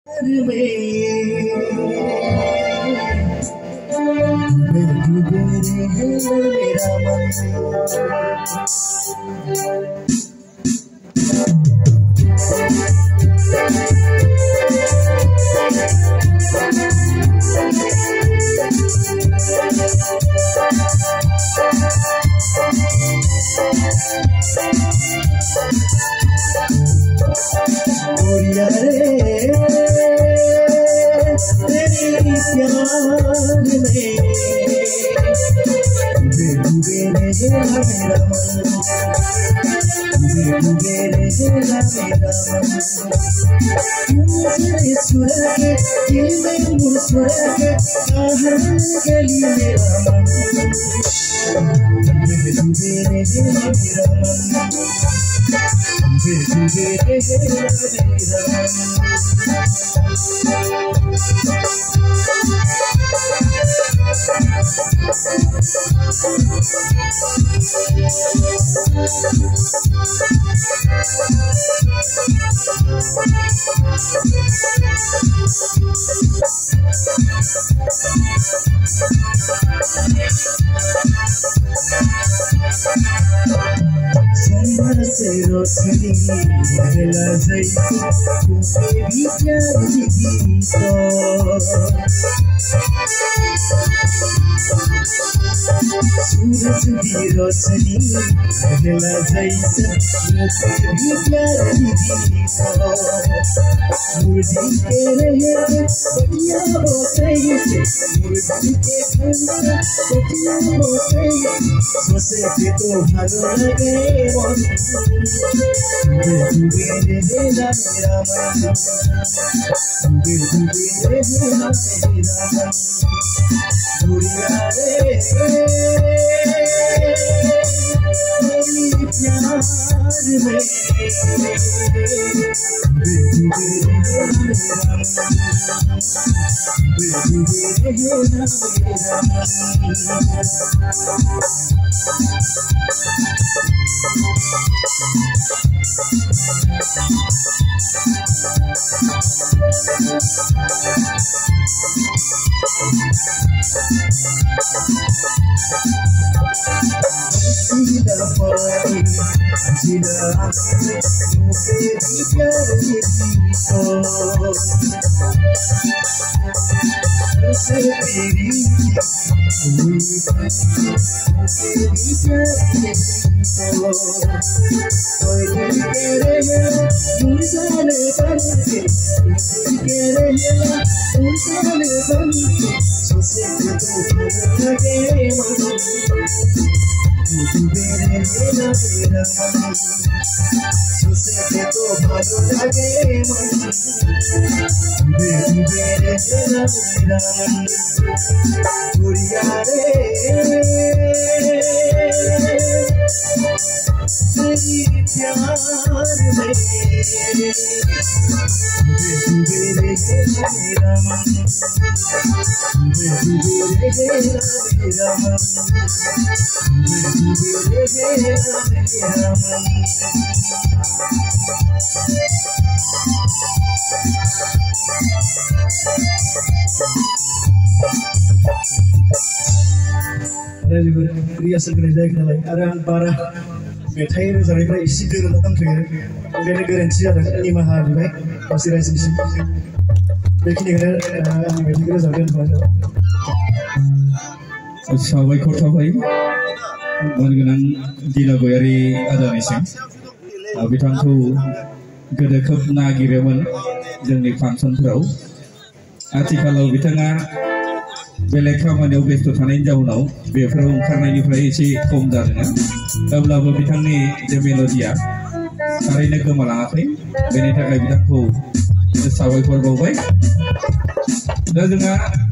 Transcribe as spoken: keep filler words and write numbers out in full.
Rehearsal जायाखै नालाय आरो आं बारा मेथाइ रोजाबनायफ्रा एसे गोरोबना दंथ'यो ओंखायनो गोरोन्थि जादों निमाहा बिबाय गासै रायजोनिसिम बेखिनिखौनो आंनि मेथाइखौ रोजाबनो दोनथ'नाय जाबाय। साबायखर थाबाय मानगोनां दिना गयारि आदानिसिम बिथांखौ गोदो खोब नागिरोमोन जोंनि फांसनफोराव आथिखालाव बिथाङा बेलेग खामानियाव बेस्थ' थानायनि जाउनाव बेफोराव ओंखारनायनिफ्राय एसे खम जादों अब्लाबो बिथांनि जे मेल'डिया थारैनो गोमालाङाखै बेनि थाखाय बिथांखौ साबायखर बावबाय। दा जोंहा